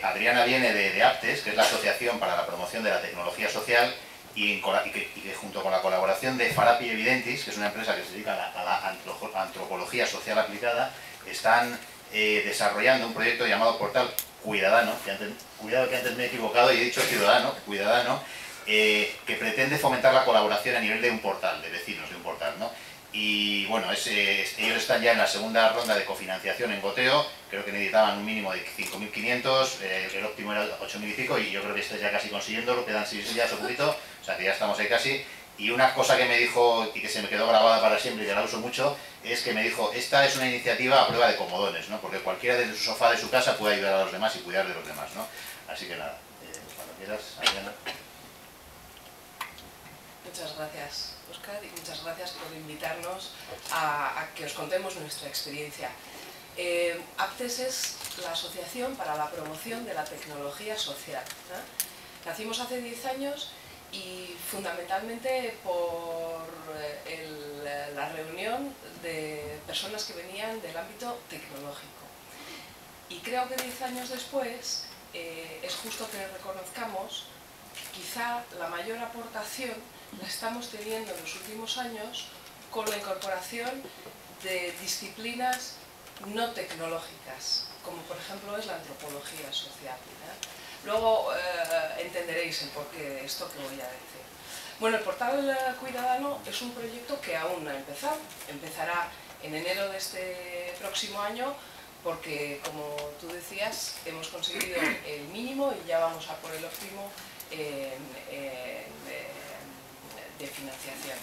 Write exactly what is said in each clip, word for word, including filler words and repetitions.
Adriana viene de, de APTES, que es la Asociación para la Promoción de la Tecnología Social, y, en, y, que, y que junto con la colaboración de Farapi Evidentis, que es una empresa que se dedica a la, a la antropología social aplicada, están eh, desarrollando un proyecto llamado Portal Cuidadano, que antes, cuidado que antes me he equivocado y he dicho ciudadano, Cuidadano, eh, que pretende fomentar la colaboración a nivel de un portal, de vecinos de un portal, ¿no? Y bueno, ese, ellos están ya en la segunda ronda de cofinanciación en goteo, creo que necesitaban un mínimo de cinco mil quinientos, eh, el óptimo era ocho mil y pico, y yo creo que estáis ya casi consiguiéndolo, quedan seis días o poquito, o sea que ya estamos ahí casi. Y una cosa que me dijo, y que se me quedó grabada para siempre y que la uso mucho, es que me dijo, esta es una iniciativa a prueba de comodones, ¿no? Porque cualquiera desde su sofá de su casa puede ayudar a los demás y cuidar de los demás, ¿no? Así que nada, eh, cuando quieras, Adriana. Muchas gracias, Óscar, y muchas gracias por invitarnos a, a que os contemos nuestra experiencia. Eh, APTES es la Asociación para la Promoción de la Tecnología Social, ¿eh? Nacimos hace diez años y fundamentalmente por el, la reunión de personas que venían del ámbito tecnológico. Y creo que diez años después eh, es justo que reconozcamos que quizá la mayor aportación la estamos teniendo en los últimos años con la incorporación de disciplinas no tecnológicas, como por ejemplo es la antropología social, ¿eh? Luego eh, entenderéis el porqué de esto que voy a decir. Bueno, el portal Cuidadano es un proyecto que aún no ha empezado, empezará en enero de este próximo año, porque como tú decías, hemos conseguido el mínimo y ya vamos a por el óptimo en, en, de financiación.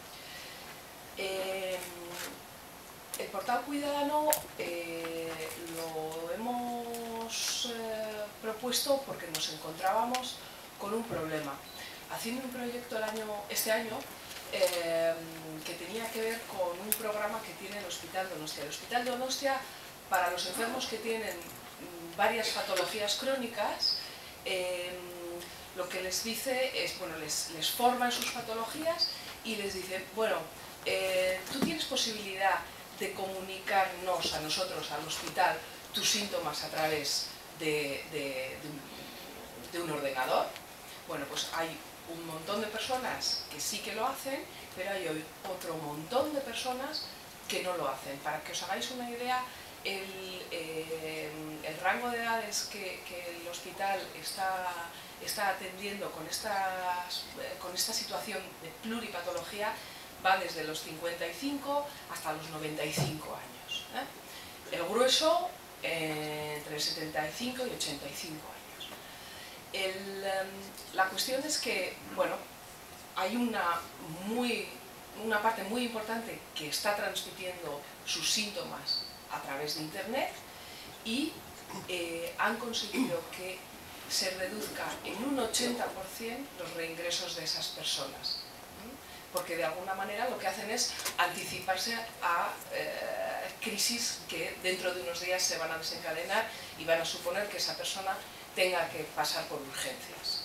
Eh, el portal Cuidadano eh, lo hemos eh, propuesto porque nos encontrábamos con un problema. Haciendo un proyecto el año, este año eh, que tenía que ver con un programa que tiene el Hospital Donostia. El Hospital Donostia, para los enfermos que tienen varias patologías crónicas, eh, lo que les dice es, bueno, les, les forma en sus patologías y les dice, bueno, eh, tú tienes posibilidad de comunicarnos a nosotros, al hospital, tus síntomas a través de, de, de, un, de un ordenador. Bueno, pues hay un montón de personas que sí que lo hacen, pero hay otro montón de personas que no lo hacen. Para que os hagáis una idea, el, eh, el rango de edades que, que el hospital está, está atendiendo con, estas, con esta situación de pluripatología va desde los cincuenta y cinco hasta los noventa y cinco años, ¿eh? El grueso eh, entre setenta y cinco y ochenta y cinco años. El, la cuestión es que, bueno, hay una, muy, una parte muy importante que está transmitiendo sus síntomas a través de internet y eh, han conseguido que se reduzca en un ochenta por ciento los reingresos de esas personas, porque de alguna manera lo que hacen es anticiparse a eh, crisis que dentro de unos días se van a desencadenar y van a suponer que esa persona tenga que pasar por urgencias.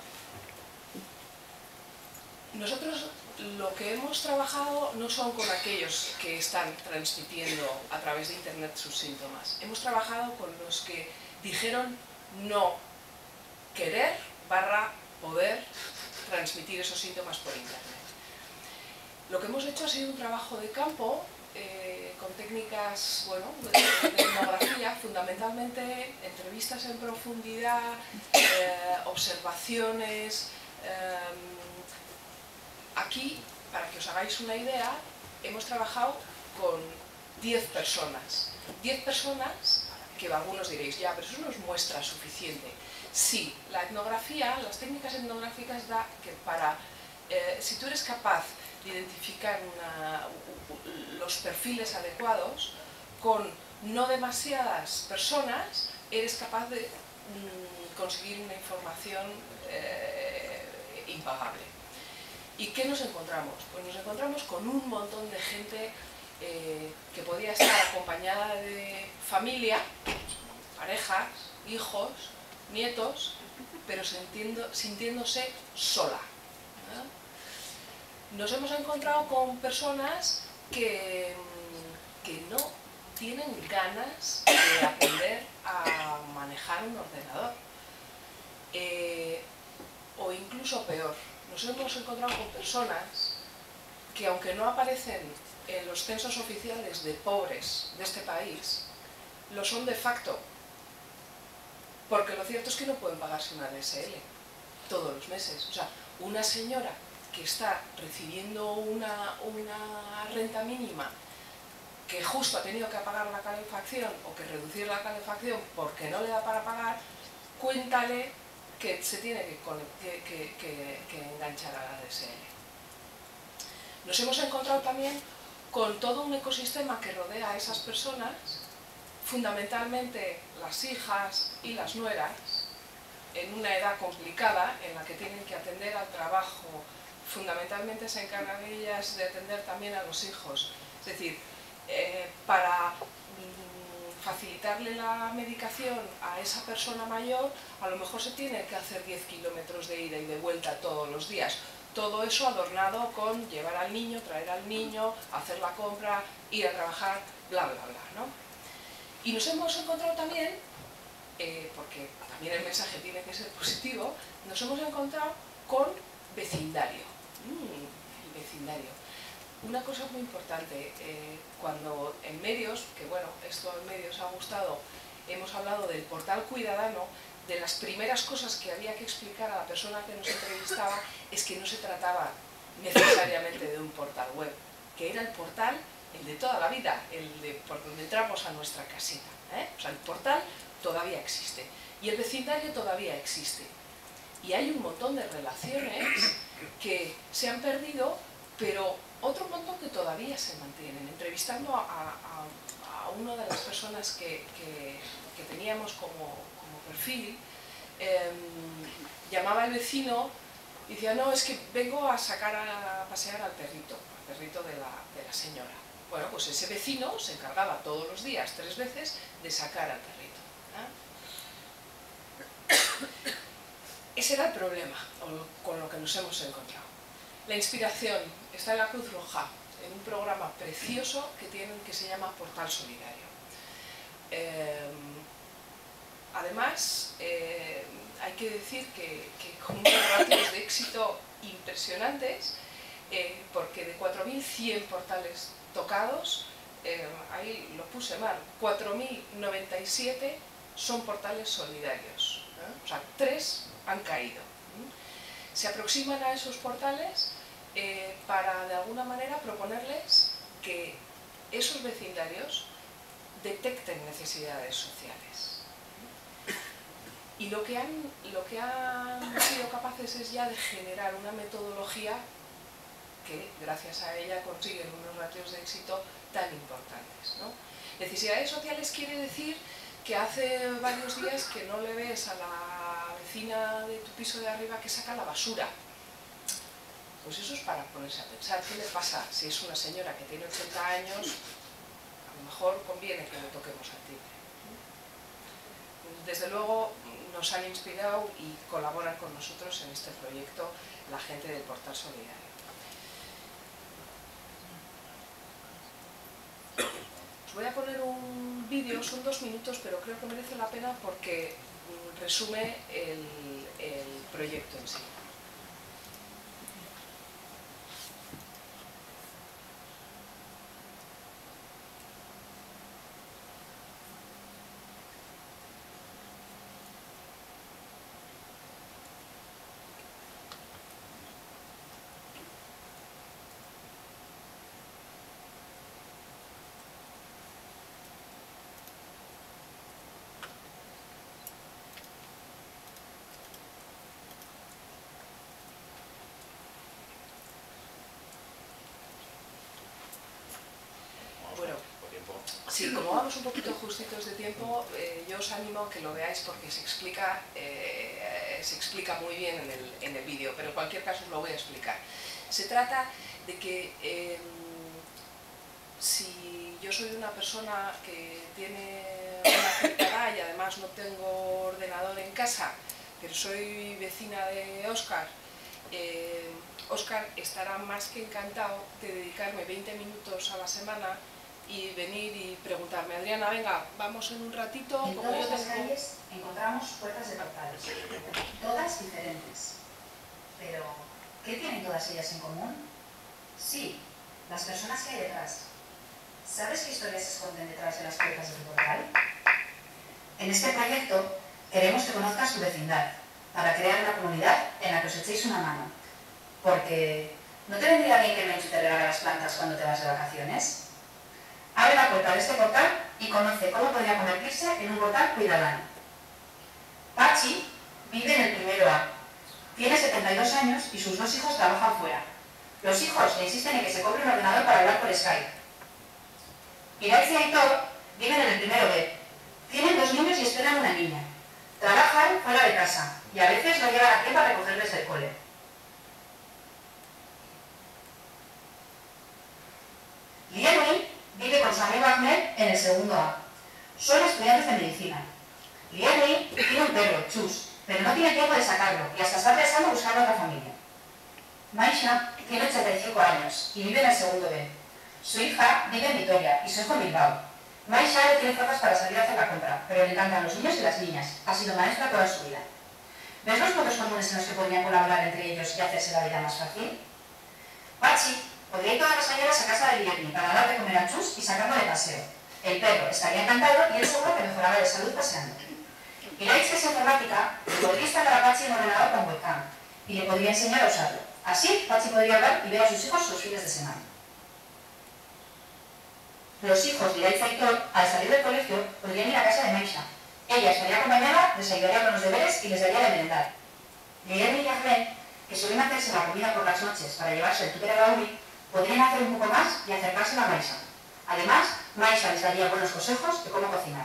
Nosotros lo que hemos trabajado no son con aquellos que están transmitiendo a través de internet sus síntomas. Hemos trabajado con los que dijeron no querer barra poder transmitir esos síntomas por internet. Lo que hemos hecho ha sido un trabajo de campo eh, con técnicas, bueno, de, de etnografía, fundamentalmente entrevistas en profundidad, eh, observaciones. Eh, aquí, para que os hagáis una idea, hemos trabajado con diez personas. diez personas que algunos diréis, ya, pero eso no es muestra suficiente. Sí, la etnografía, las técnicas etnográficas da que para, eh, si tú eres capaz de identificar una, los perfiles adecuados, con no demasiadas personas, eres capaz de mm, conseguir una información eh, impagable. ¿Y qué nos encontramos? Pues nos encontramos con un montón de gente eh, que podía estar acompañada de familia, parejas, hijos, nietos, pero sintiendo, sintiéndose sola. Nos hemos encontrado con personas que, que no tienen ganas de aprender a a manejar un ordenador. Eh, o incluso peor, nos hemos encontrado con personas que, aunque no aparecen en los censos oficiales de pobres de este país, lo son de facto, porque lo cierto es que no pueden pagarse una D S L todos los meses. O sea, una señora que está recibiendo una, una renta mínima, que justo ha tenido que pagar la calefacción o que reducir la calefacción porque no le da para pagar, cuéntale que se tiene que, que, que, que, que enganchar a la D S L. Nos hemos encontrado también con todo un ecosistema que rodea a esas personas, fundamentalmente las hijas y las nueras, en una edad complicada en la que tienen que atender al trabajo. Fundamentalmente se encargan ellas de atender también a los hijos. Es decir, eh, para mm, facilitarle la medicación a esa persona mayor, a lo mejor se tiene que hacer diez kilómetros de ida y de vuelta todos los días. Todo eso adornado con llevar al niño, traer al niño, hacer la compra, ir a trabajar, bla, bla, bla, ¿no? Y nos hemos encontrado también, eh, porque también el mensaje tiene que ser positivo, nos hemos encontrado con vecindario. Mm, el vecindario. Una cosa muy importante, eh, cuando en medios, que bueno, esto en medios ha gustado, hemos hablado del portal Cuidadano, de las primeras cosas que había que explicar a la persona que nos entrevistaba es que no se trataba necesariamente de un portal web, que era el portal, el de toda la vida, el de por donde entramos a nuestra casita, ¿eh? O sea, el portal todavía existe y el vecindario todavía existe. Y hay un montón de relaciones que se han perdido, pero otro montón que todavía se mantienen. Entrevistando a, a, a una de las personas que, que, que teníamos como, como perfil, eh, llamaba al vecino y decía, no, es que vengo a sacar a pasear al perrito, al perrito de la, de la señora. Bueno, pues ese vecino se encargaba todos los días, tres veces, de sacar al perrito, ¿eh? Ese era el problema con lo que nos hemos encontrado. La inspiración está en la Cruz Roja, en un programa precioso que tienen que se llama Portal Solidario. Eh, además, eh, hay que decir que, que con unos ratios de éxito impresionantes, eh, porque de cuatro mil cien portales tocados, eh, ahí lo puse mal, cuatro mil noventa y siete son portales solidarios, ¿eh? O sea, tres han caído. Se aproximan a esos portales eh, para de alguna manera proponerles que esos vecindarios detecten necesidades sociales. Y lo que han, lo que han sido capaces es ya de generar una metodología que gracias a ella consiguen unos ratios de éxito tan importantes, ¿no? Necesidades sociales quiere decir que hace varios días que no le ves a la vecina de tu piso de arriba que saca la basura. Pues eso es para ponerse a pensar, ¿qué le pasa si es una señora que tiene ochenta años? A lo mejor conviene que le toquemos al timbre. Desde luego nos han inspirado y colaboran con nosotros en este proyecto la gente del Portal Solidario. Os voy a poner un vídeo, son dos minutos, pero creo que merece la pena porque resume el, el proyecto en sí. Bueno, sí, como vamos un poquito justitos de tiempo, eh, yo os animo a que lo veáis porque se explica, eh, se explica muy bien en el, en el vídeo, pero en cualquier caso os lo voy a explicar. Se trata de que eh, si yo soy una persona que tiene una cierta edad y además no tengo ordenador en casa, pero soy vecina de Óscar, eh, Óscar estará más que encantado de dedicarme veinte minutos a la semana y venir y preguntarme, Adriana, venga, vamos en un ratito. En como todas yo las tengo... calles encontramos puertas de portales, todas diferentes. Pero, ¿qué tienen todas ellas en común? Sí, las personas que hay detrás. ¿Sabes qué historias se esconden detrás de las puertas de tu portal? En este proyecto queremos que conozcas tu vecindad, para crear una comunidad en la que os echéis una mano. Porque, ¿no te vendría bien que Menchu te regale las plantas cuando te vas de vacaciones? Abre la puerta de este portal y conoce cómo podría convertirse en un portal cuidadano. Pachi vive en el primero A. Tiene setenta y dos años y sus dos hijos trabajan fuera. Los hijos le insisten en que se compre un ordenador para hablar por Skype. Iraitz y Aitor viven en el primero B. Tienen dos niños y esperan una niña. Trabajan fuera de casa y a veces lo llevan a pie para recogerles del cole. Lienui vive con su amigo Ahmed en el segundo A. Son estudiantes de medicina. Lienui tiene un perro, Chus, pero no tiene tiempo de sacarlo y hasta está pensando en buscar otra familia. Maisha tiene ochenta y cinco años y vive en el segundo B. Su hija vive en Vitoria y su hijo en Bilbao. Maisha no tiene fuerzas para salir a hacer la compra, pero le encantan los niños y las niñas. Ha sido maestra toda su vida. ¿Ves los puntos comunes en los que podrían colaborar entre ellos y hacerse la vida más fácil? Pachi podría ir todas las mañanas a casa de Lienui para dar de comer a Chus y sacarlo de paseo. El perro estaría encantado y él seguro que mejoraba de salud paseando. Iraitz, que es informática, podría instalar a Pachi en un ordenador con webcam y le podría enseñar a usarlo. Así, Pachi podría hablar y ver a sus hijos los fines de semana. Los hijos de Iraitz y Aitor, al salir del colegio, podrían ir a casa de Maisha. Ella estaría acompañada, les ayudaría con los deberes y les daría de merendar. Lienui y Ahmed, que suelen hacerse la comida por las noches para llevarse el tupper a la uni, podrían hacer un poco más y acercarse a Maisha. Además, Maisha les daría buenos consejos de cómo cocinar.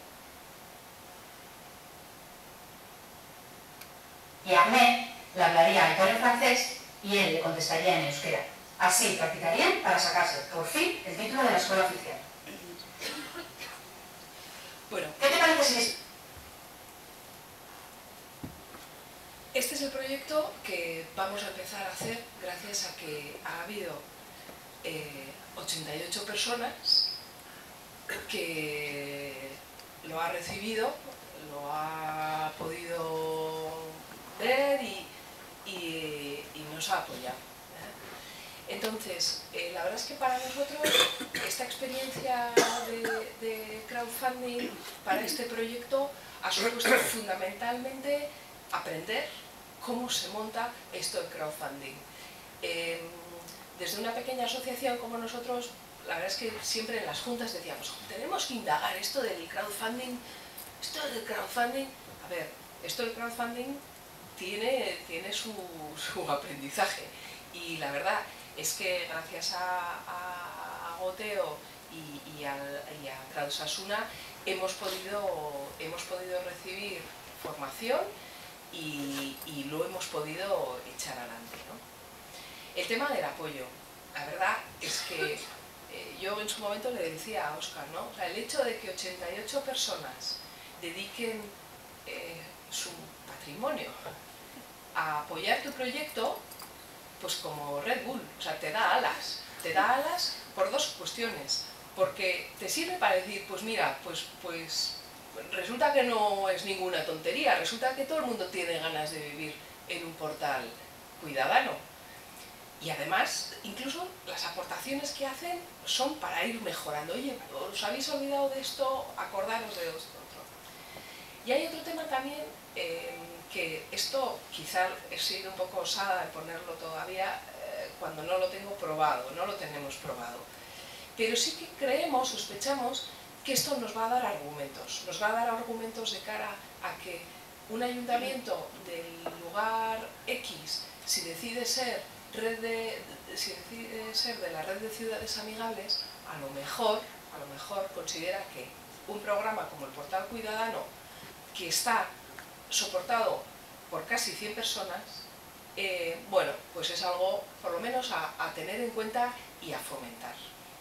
Y Ahmed le hablaría a Aitor en francés y él le contestaría en euskera. Así practicarían para sacarse, por fin, el título de la escuela oficial. Bueno, ¿Qué te parece si es? este es el proyecto que vamos a empezar a hacer gracias a que ha habido eh, ochenta y ocho personas que lo ha recibido, lo ha podido ver y, y, y nos ha apoyado. ¿eh? Entonces, eh, la verdad es que para nosotros esta experiencia de, de crowdfunding para este proyecto ha supuesto fundamentalmente aprender cómo se monta esto del crowdfunding. Eh, desde una pequeña asociación como nosotros, la verdad es que siempre en las juntas decíamos, tenemos que indagar esto del crowdfunding, esto del crowdfunding, a ver, esto del crowdfunding tiene, tiene su, su aprendizaje y la verdad es que gracias a, a, a Goteo y, y, al, y a Crowdsasuna hemos podido, hemos podido recibir formación y, y lo hemos podido echar adelante, ¿no? El tema del apoyo, la verdad es que eh, yo en su momento le decía a Óscar, ¿no? O sea, el hecho de que ochenta y ocho personas dediquen eh, su patrimonio a apoyar tu proyecto, pues como Red Bull, o sea, te da alas, te da alas por dos cuestiones, porque te sirve para decir, pues mira, pues, pues resulta que no es ninguna tontería, resulta que todo el mundo tiene ganas de vivir en un portal cuidadano. Y además, incluso las aportaciones que hacen son para ir mejorando. Oye, ¿os habéis olvidado de esto? Acordaros de esto otro. Y hay otro tema también, eh, que esto quizá he sido un poco osada en ponerlo todavía eh, cuando no lo tengo probado, no lo tenemos probado. Pero sí que creemos, sospechamos, que esto nos va a dar argumentos. Nos va a dar argumentos de cara a que un ayuntamiento del lugar X, si decide ser red de, si decide ser de la red de ciudades amigables, a lo mejor, a lo mejor considera que un programa como el Portal Cuidadano, que está soportado por casi cien personas, eh, bueno, pues es algo por lo menos a, a tener en cuenta y a fomentar.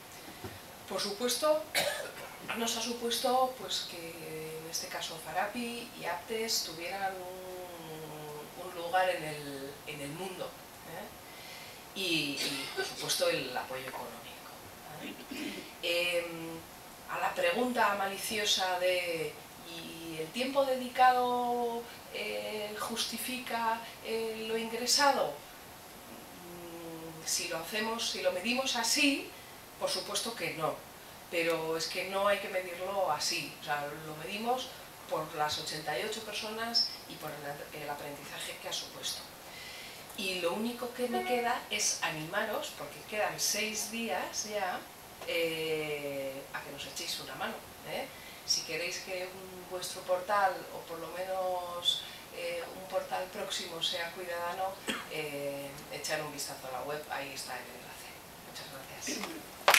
Por supuesto, nos ha supuesto pues que en este caso Farapi y Aptes tuvieran un, un lugar en el, en el mundo. ¿eh? Y, y, por supuesto, el apoyo económico. ¿vale? Eh, a la pregunta maliciosa de ¿y el tiempo dedicado eh, justifica eh, lo ingresado? Mm, si lo hacemos, si lo medimos así, por supuesto que no, pero es que no hay que medirlo así, o sea, lo medimos por las ochenta y ocho personas y por el, el aprendizaje que ha supuesto. Y lo único que me queda es animaros, porque quedan seis días ya, eh, a que nos echéis una mano, ¿eh? Si queréis que un, vuestro portal, o por lo menos eh, un portal próximo sea Cuidadano, eh, echar un vistazo a la web, ahí está el enlace. Muchas gracias.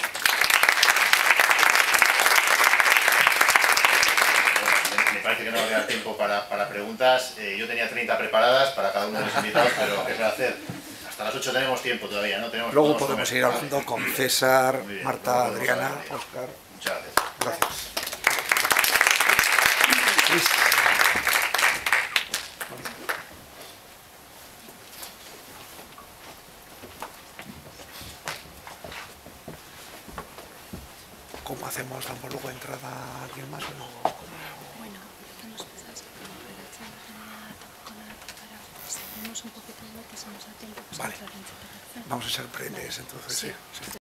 Me parece que no va a quedar tiempo para, para preguntas. Eh, yo tenía treinta preparadas para cada uno de los invitados, pero ¿qué se va a hacer? Hasta las ocho tenemos tiempo todavía, ¿no? Tenemos, Luego podemos ir hablando con César, bien, Marta, Adriana, Óscar. Muchas gracias. Gracias. Luis. ¿Cómo hacemos? ¿Damos luego entrada a alguien más o no? Bueno, podemos empezar con la redacción general, tampoco nada preparado. Si tenemos un poquito de lo que se nos da tiempo, pues Vale. entrar en redacción. Vamos a ser breves, entonces, sí. sí.